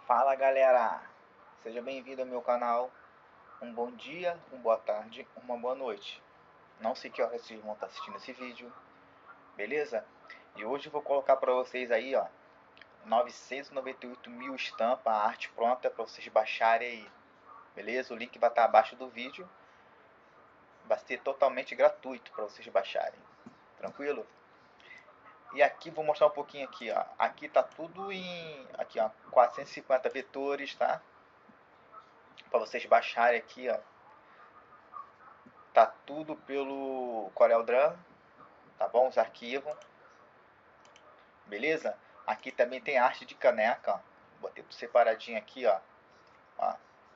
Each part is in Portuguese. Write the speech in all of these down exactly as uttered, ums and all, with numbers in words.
Fala galera, seja bem-vindo ao meu canal. Um bom dia, uma boa tarde, uma boa noite. Não sei que horas vocês vão estar assistindo esse vídeo, beleza? E hoje eu vou colocar para vocês aí, ó, novecentos e noventa e oito mil estampas, a arte pronta para vocês baixarem aí, beleza? O link vai estar abaixo do vídeo, vai ser totalmente gratuito para vocês baixarem, tranquilo? E aqui vou mostrar um pouquinho aqui, ó. Aqui tá tudo em, aqui ó, quatrocentos e cinquenta vetores, tá? Para vocês baixarem aqui, ó. Tá tudo pelo CorelDRAW, tá bom? Os arquivos, beleza? Aqui também tem arte de caneca, ó. Botei tudo separadinho aqui, ó. ó.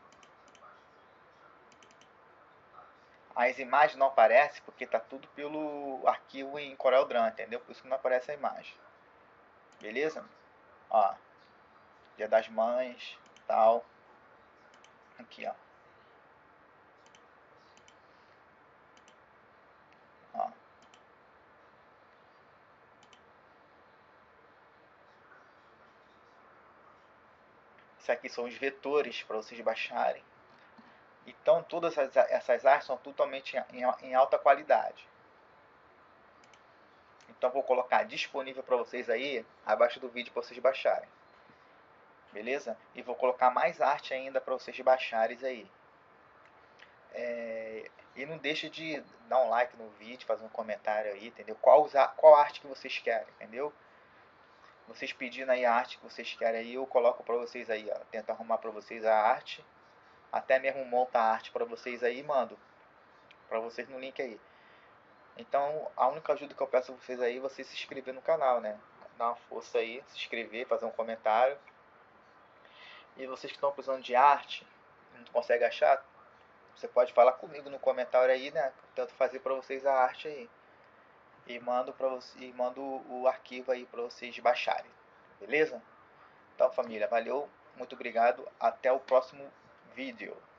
As imagens não aparecem porque tá tudo pelo arquivo em CorelDRAW, entendeu? Por isso que não aparece a imagem. Beleza? Ó, Dia das Mães, tal. Aqui, ó. ó. Isso aqui são os vetores para vocês baixarem. Então todas essas, essas artes são totalmente em, em alta qualidade. Então vou colocar disponível para vocês aí abaixo do vídeo para vocês baixarem. Beleza? E vou colocar mais arte ainda para vocês baixarem aí. É, e não deixa de dar um like no vídeo, fazer um comentário aí, entendeu? Qual, qual arte que vocês querem, entendeu? Vocês pedindo aí a arte que vocês querem aí, eu coloco para vocês aí, ó. Tento arrumar para vocês a arte. Até mesmo monta a arte para vocês aí e mando para vocês no link aí. Então, a única ajuda que eu peço a vocês aí é vocês se inscrever no canal, né? Dar uma força aí, se inscrever, fazer um comentário. E vocês que estão precisando de arte, não conseguem achar, você pode falar comigo no comentário aí, né? Eu tento fazer para vocês a arte aí. E mando, pra você, e mando o arquivo aí para vocês baixarem. Beleza? Então, família, valeu. Muito obrigado. Até o próximo vídeo.